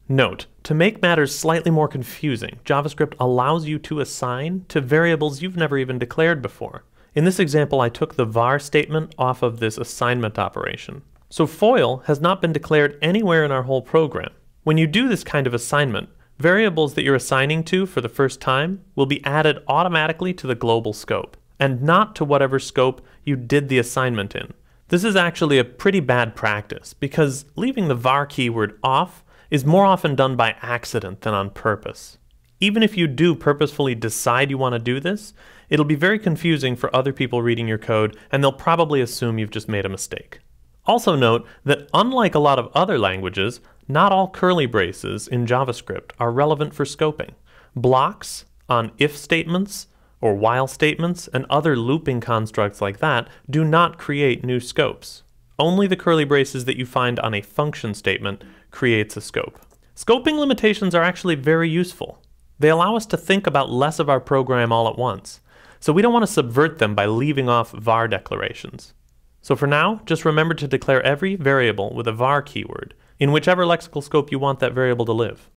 Note, to make matters slightly more confusing, JavaScript allows you to assign to variables you've never even declared before. In this example, I took the var statement off of this assignment operation. So foil has not been declared anywhere in our whole program. When you do this kind of assignment, variables that you're assigning to for the first time will be added automatically to the global scope, and not to whatever scope you did the assignment in. This is actually a pretty bad practice, because leaving the var keyword off is more often done by accident than on purpose. Even if you do purposefully decide you want to do this, it'll be very confusing for other people reading your code, and they'll probably assume you've just made a mistake. Also note that unlike a lot of other languages, not all curly braces in JavaScript are relevant for scoping. Blocks on if statements or while statements and other looping constructs like that do not create new scopes. Only the curly braces that you find on a function statement creates a scope. Scoping limitations are actually very useful. They allow us to think about less of our program all at once, so we don't want to subvert them by leaving off var declarations. So for now, just remember to declare every variable with a var keyword in whichever lexical scope you want that variable to live.